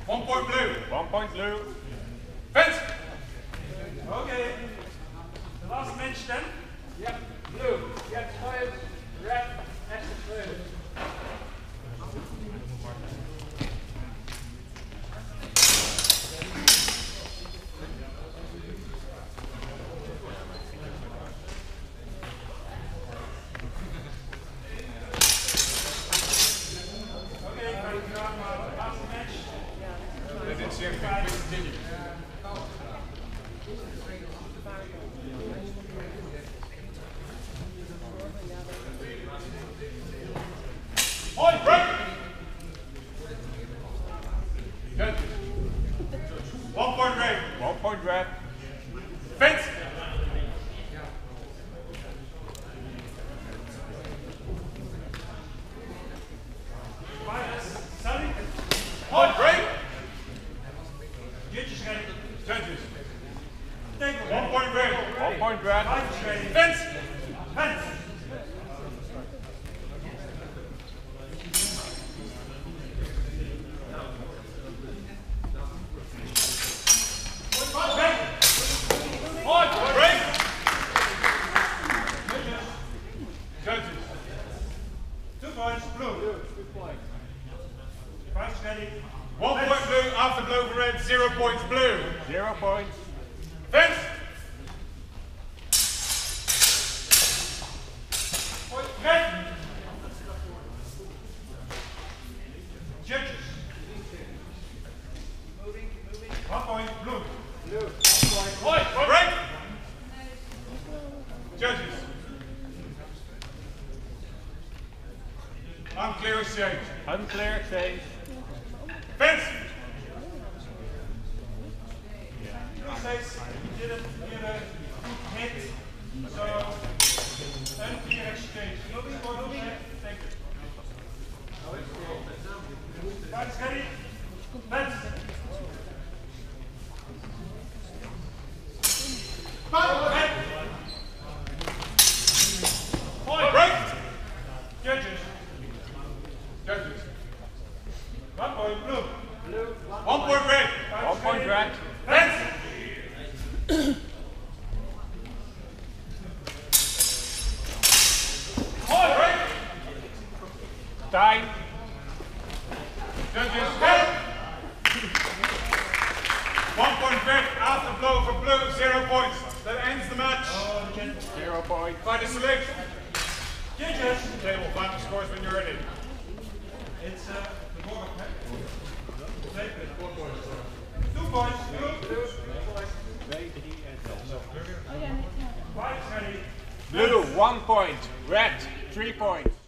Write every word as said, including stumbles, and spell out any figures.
One point blue. One point blue. Fence. Okay. The last match then? Yep. Blue. Get five. Red. Extra blue. They didn't see anything. Please continue. Point break. Good. One point red. One point red. Fence. Sorry. Point break. Judges ready. Judges. Take One point red. One point red. Fighters ready. Fence. Fence. Point break. Judges. Two points. Blue. Fighters ready. One point blue after blow for red. Zero points blue. Zero points. Fence. Point red. Judges. Moving. Moving. One point. Blue. Blue. One point. Point break. Judges. Unclear exchange. Unclear exchange. Fence. Blue says you didn't get a good hit, so unclear exchange. Moving. Moving. Thank you. Fighters ready. Fence. Red. Point break. Judges. Judges. One point. Blue. Blue. One point red. One point red. Fence. Point break. Time. Judges. Red. One point red after blow for blue. Zero points. That ends the match. Zero point. Final selection. Judges. Table final scores when you're ready. It's uh, the board of four points. Two points. Blue. Blue. Fighters ready. Blue, one point. Red, three points.